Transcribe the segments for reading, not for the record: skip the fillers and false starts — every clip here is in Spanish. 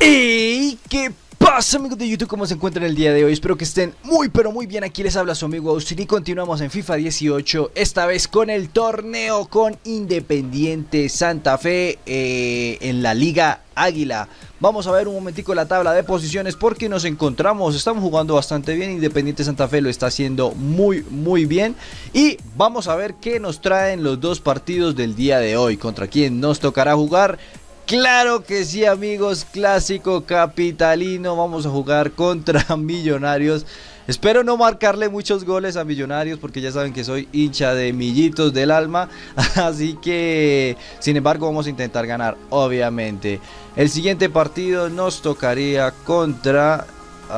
¡Ey! ¿Qué pasa, amigos de YouTube? ¿Cómo se encuentran el día de hoy? Espero que estén muy pero muy bien. Aquí les habla su amigo Austin y continuamos en FIFA 18. Esta vez con el torneo con Independiente Santa Fe en la Liga Águila. Vamos a ver un momentico la tabla de posiciones porque nos encontramos, estamos jugando bastante bien. Independiente Santa Fe lo está haciendo muy bien. Y vamos a ver qué nos traen los dos partidos del día de hoy. ¿Contra quién nos tocará jugar? Claro que sí, amigos, clásico capitalino. Vamos a jugar contra Millonarios. Espero no marcarle muchos goles a Millonarios porque ya saben que soy hincha de Millitos del alma. Así que, sin embargo, vamos a intentar ganar, obviamente. El siguiente partido nos tocaría contra...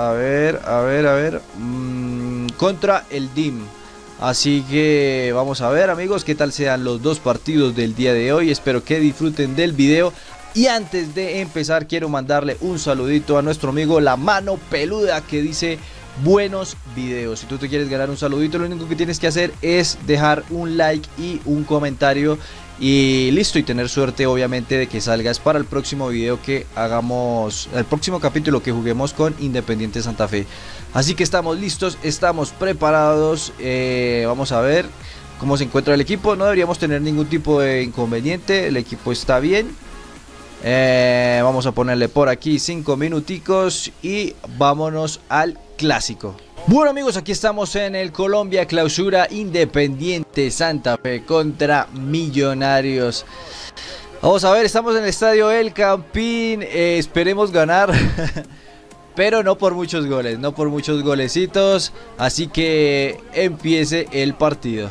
contra el DIM. Así que vamos a ver, amigos, qué tal sean los dos partidos del día de hoy. Espero que disfruten del video. Y antes de empezar quiero mandarle un saludito a nuestro amigo La Mano Peluda, que dice buenos videos. Si tú te quieres ganar un saludito, lo único que tienes que hacer es dejar un like y un comentario y listo, y tener suerte obviamente de que salgas para el próximo video que hagamos, el próximo capítulo que juguemos con Independiente Santa Fe. Así que estamos listos, estamos preparados. Vamos a ver cómo se encuentra el equipo. No deberíamos tener ningún tipo de inconveniente, el equipo está bien. Vamos a ponerle por aquí 5 minuticos y vámonos al clásico. Bueno, amigos, aquí estamos en el Colombia Clausura, Independiente Santa Fe contra Millonarios. Vamos a ver, estamos en el estadio El Campín. Esperemos ganar pero no por muchos goles, no por muchos golecitos. Así que empiece el partido.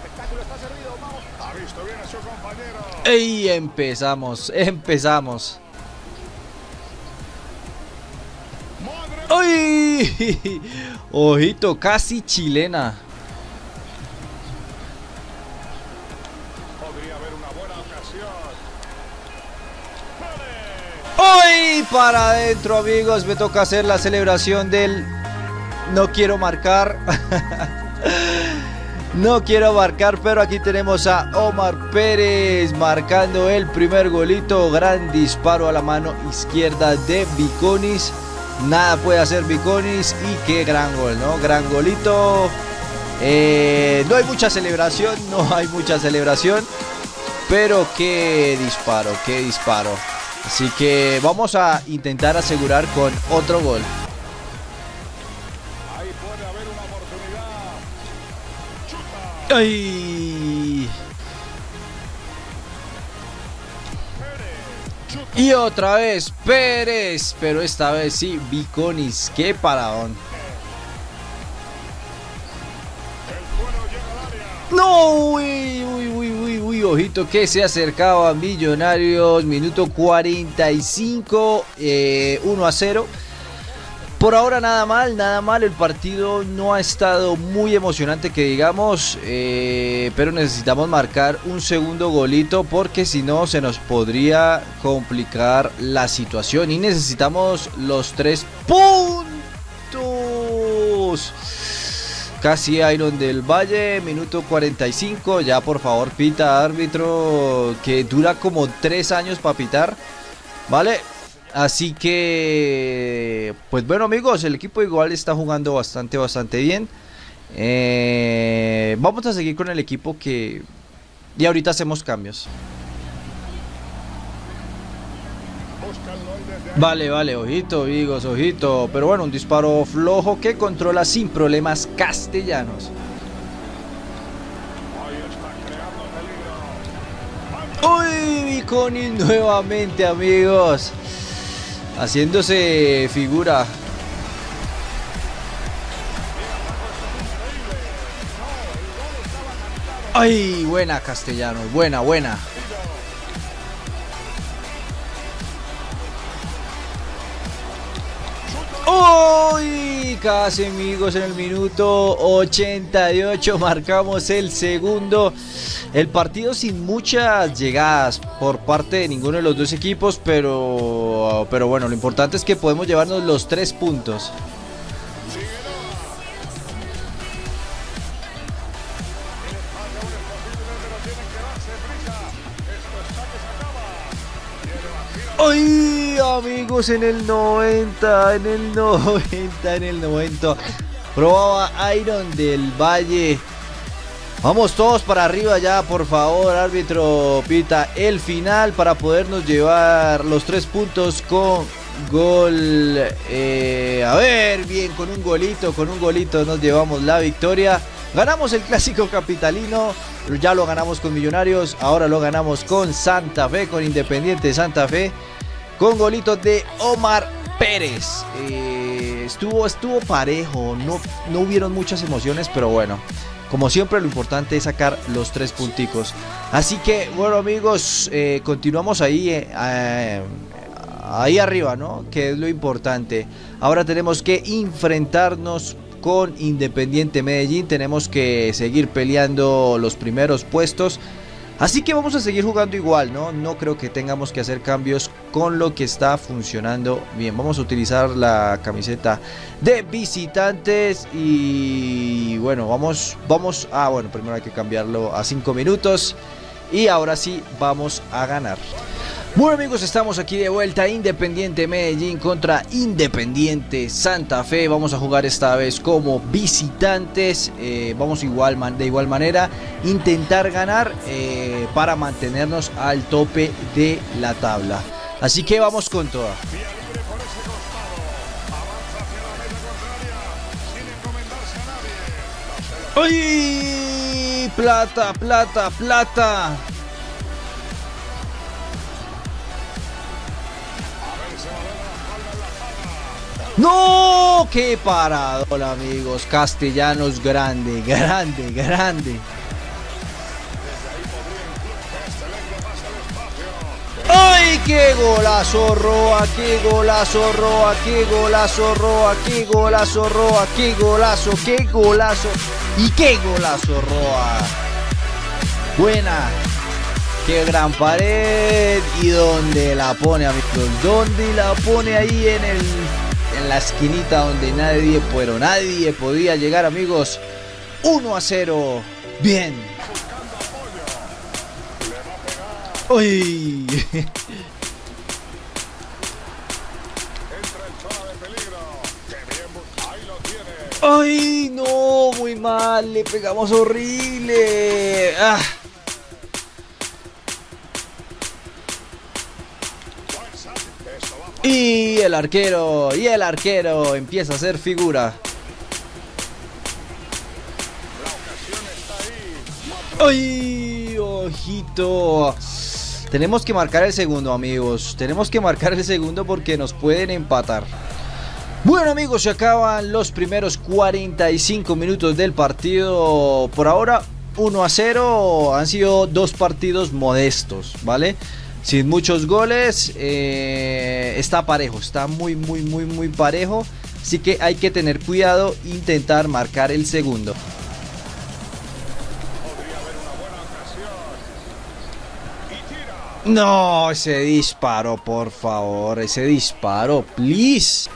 ¡Ey! Empezamos. ¡Uy! Ojito, casi chilena. Podría haber una buena ocasión. ¡Uy! Para adentro, amigos. Me toca hacer la celebración del... No quiero marcar. No quiero marcar, pero aquí tenemos a Omar Pérez marcando el primer golito. Gran disparo a la mano izquierda de Viconis. Nada puede hacer Viconis y qué gran gol, ¿no? Gran golito. No hay mucha celebración, pero qué disparo, Así que vamos a intentar asegurar con otro gol. Ahí puede haber una oportunidad. Chuta. ¡Ay! Y otra vez Pérez, pero esta vez sí Viconis. ¡Qué paradón! ¡No! ¡Uy! Ojito que se acercaba a Millonarios. Minuto 45, 1-0. Por ahora nada mal, el partido no ha estado muy emocionante que digamos, pero necesitamos marcar un segundo golito porque si no se nos podría complicar la situación y necesitamos los 3 puntos. Casi Iron del Valle, minuto 45, ya por favor pita árbitro, que dura como 3 años para pitar, ¿vale? Así que, pues bueno, amigos, el equipo igual está jugando bastante bien. Vamos a seguir con el equipo que... Y ahorita hacemos cambios. Vale, ojito, amigos, ojito. Pero bueno, un disparo flojo que controla sin problemas Castellanos. Uy, Viconis nuevamente, amigos. Haciéndose figura. Ay, buena Castellanos, buena. Uy, casi, amigos, en el minuto 88 marcamos el segundo. El partido sin muchas llegadas por parte de ninguno de los dos equipos, pero bueno, lo importante es que podemos llevarnos los 3 puntos. ¡Ay, amigos, en el 90, en el 90, en el 90. Probaba Iron del Valle. Vamos todos para arriba ya, por favor, árbitro, pita el final para podernos llevar los 3 puntos con gol. A ver, bien, con un golito nos llevamos la victoria. Ganamos el clásico capitalino, ya lo ganamos con Millonarios, ahora lo ganamos con Santa Fe, con Independiente Santa Fe, con golitos de Omar Pérez. Estuvo parejo, no hubieron muchas emociones, pero bueno, como siempre lo importante es sacar los 3 punticos. Así que bueno amigos, continuamos ahí arriba, ¿no? Que es lo importante. Ahora tenemos que enfrentarnos con Independiente Medellín, tenemos que seguir peleando los primeros puestos. Así que vamos a seguir jugando igual, ¿no? No creo que tengamos que hacer cambios con lo que está funcionando bien. Vamos a utilizar la camiseta de visitantes y bueno, vamos. Bueno, primero hay que cambiarlo a 5 minutos y ahora sí vamos a ganar. Bueno amigos, estamos aquí de vuelta. Independiente Medellín contra Independiente Santa Fe. Vamos a jugar esta vez como visitantes. Vamos de igual manera intentar ganar para mantenernos al tope de la tabla. Así que vamos con toda. ¡Ay! Plata, plata, plata. ¡No! ¡Qué parador, amigos! Castellanos grande, grande, grande. ¡Ay, qué golazo Roa! ¡Qué golazo Roa! ¡Qué golazo Roa! ¡Qué golazo Roa! ¡Qué golazo! ¡Qué golazo! ¡Y qué golazo Roa! Buena. ¡Qué gran pared! ¿Y dónde la pone, amigos? ¿Dónde la pone? Ahí en la esquinita donde nadie podía llegar, amigos. 1-0. Bien. ¡Uy! ¡Ay, no! Muy mal. Le pegamos horrible. ¡Ah! Y el arquero empieza a hacer figura. ¡Ay, ojito! Tenemos que marcar el segundo, amigos. Tenemos que marcar el segundo porque nos pueden empatar. Bueno, amigos, se acaban los primeros 45 minutos del partido. Por ahora, 1-0. Han sido 2 partidos modestos, ¿vale? Sin muchos goles, está parejo, está muy parejo, así que hay que tener cuidado e intentar marcar el segundo. No, ese disparo, por favor, ese disparo, please.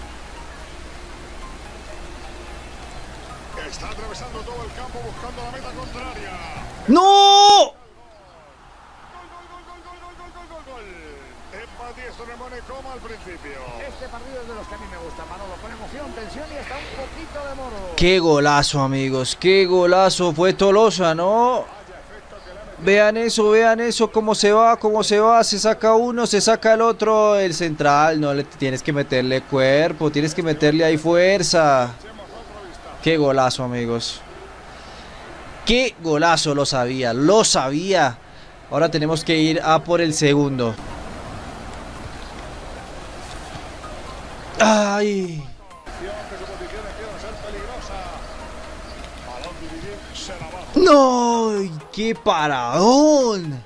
Está atravesando todo el campo buscando la meta contraria. ¡No! Como al principio. Este partido es de los que a mí me gusta, Manolo, con emoción, tensión y hasta un poquito de moro. Qué golazo, amigos, qué golazo fue Tolosa, ¿no? Vean eso, cómo se va, se saca uno, se saca el otro, el central, no le tienes que meterle cuerpo, tienes que meterle ahí fuerza. Qué golazo, amigos. Qué golazo, lo sabía. Ahora tenemos que ir a por el segundo. ¡Ay! ¡No! ¡Qué paradón!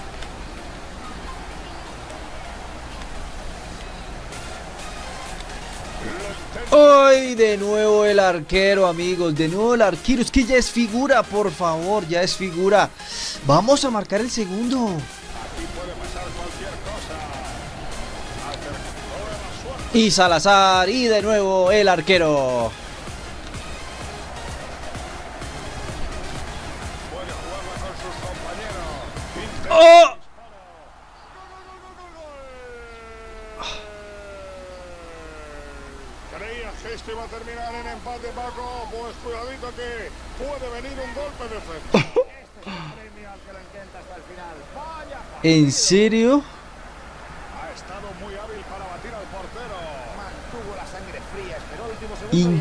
¡Ay! De nuevo el arquero, amigos. De nuevo el arquero. Es que ya es figura, por favor. Ya es figura. Vamos a marcar el segundo. Aquí puede pasar cualquier cosa. Y Salazar, y de nuevo el arquero. Puede jugarla con sus compañeros. ¡Oh! ¿Creías que esto iba a terminar en empate, Paco? Pues cuidadito que puede venir un golpe de efecto. Este es el premio al que lo intenta hasta el final. Vaya. ¿En serio? Ha estado muy hábil para batir al portero. Mantuvo la sangre fría, esperó el último segundo.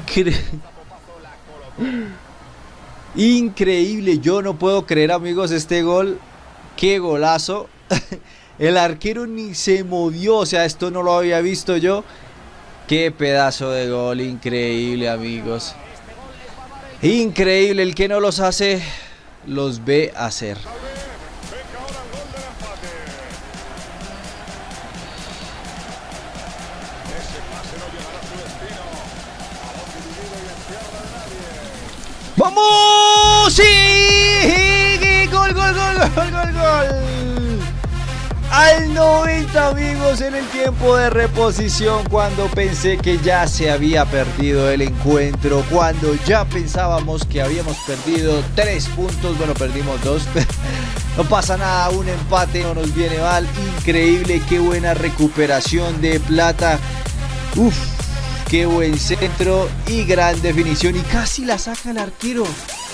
Increíble, yo no puedo creer, amigos, este gol. Qué golazo. El arquero ni se movió, o sea, esto no lo había visto yo. Qué pedazo de gol, increíble, amigos. Increíble, el que no los hace, los ve hacer. Venga ahora el gol del empate. Ese pase no llegará a su destino. Balón dividido y en tierra de nadie. ¡Vamos! ¡Sí! ¡Gol, gol, gol, gol, gol, gol! Al 90, amigos, en el tiempo de reposición, cuando pensé que ya se había perdido el encuentro, cuando ya pensábamos que habíamos perdido 3 puntos, bueno, perdimos 2, no pasa nada, un empate no nos viene mal. Increíble, qué buena recuperación de Plata. Uf, qué buen centro y gran definición, y casi la saca el arquero,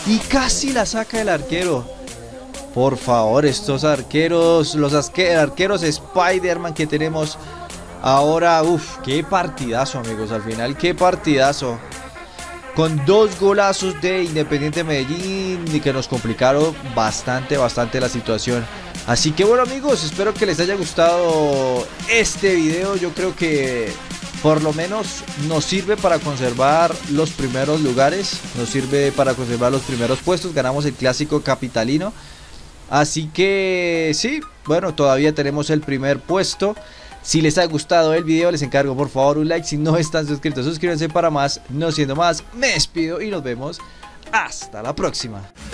Por favor, estos arqueros, los arqueros Spider-Man que tenemos ahora, qué partidazo, amigos, al final, qué partidazo. Con 2 golazos de Independiente Medellín y que nos complicaron bastante la situación. Así que bueno, amigos, espero que les haya gustado este video. Yo creo que por lo menos nos sirve para conservar los primeros lugares, nos sirve para conservar los primeros puestos. Ganamos el clásico capitalino. Así que sí, bueno, todavía tenemos el primer puesto. Si les ha gustado el video, les encargo por favor un like. Si no están suscritos, suscríbanse para más. No siendo más, me despido y nos vemos hasta la próxima.